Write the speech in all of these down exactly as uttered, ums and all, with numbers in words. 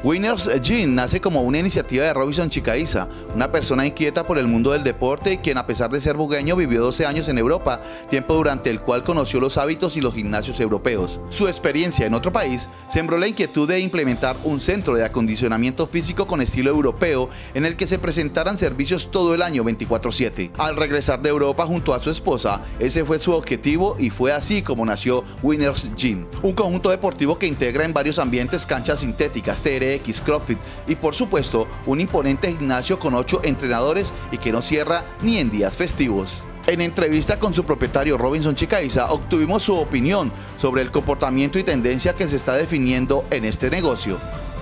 Winners Gym nace como una iniciativa de Robinson Chicaiza, una persona inquieta por el mundo del deporte y quien, a pesar de ser bugueño, vivió doce años en Europa, tiempo durante el cual conoció los hábitos y los gimnasios europeos. Su experiencia en otro país sembró la inquietud de implementar un centro de acondicionamiento físico con estilo europeo en el que se presentaran servicios todo el año veinticuatro siete. Al regresar de Europa junto a su esposa, ese fue su objetivo y fue así como nació Winners Gym, un conjunto deportivo que integra en varios ambientes canchas sintéticas, T R X, CrossFit y, por supuesto, un imponente gimnasio con ocho entrenadores y que no cierra ni en días festivos. En entrevista con su propietario Robinson Chicaiza, obtuvimos su opinión sobre el comportamiento y tendencia que se está definiendo en este negocio.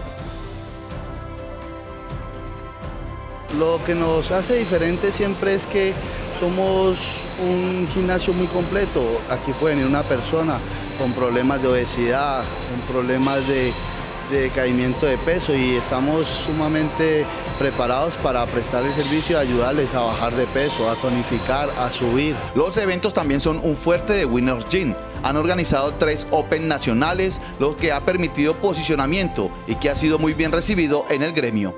Lo que nos hace diferente siempre es que somos un gimnasio muy completo. Aquí puede venir una persona con problemas de obesidad, con problemas de de caimiento de peso, y estamos sumamente preparados para prestar el servicio y ayudarles a bajar de peso, a tonificar, a subir. Los eventos también son un fuerte de Winners Gym. Han organizado tres Open nacionales, lo que ha permitido posicionamiento y que ha sido muy bien recibido en el gremio.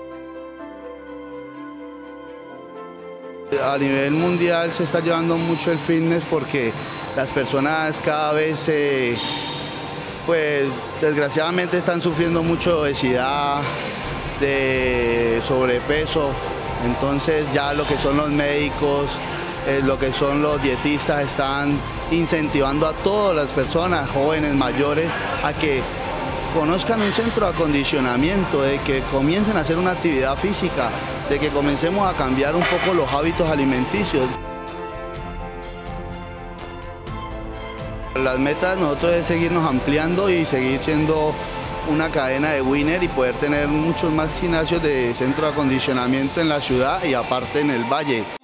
A nivel mundial se está llevando mucho el fitness porque las personas cada vez se... Eh, pues desgraciadamente están sufriendo mucho de obesidad, de sobrepeso, entonces ya lo que son los médicos, eh, lo que son los dietistas están incentivando a todas las personas, jóvenes, mayores, a que conozcan un centro de acondicionamiento, de que comiencen a hacer una actividad física, de que comencemos a cambiar un poco los hábitos alimenticios. Las metas de nosotros es seguirnos ampliando y seguir siendo una cadena de winner y poder tener muchos más gimnasios de centro de acondicionamiento en la ciudad y aparte en el valle.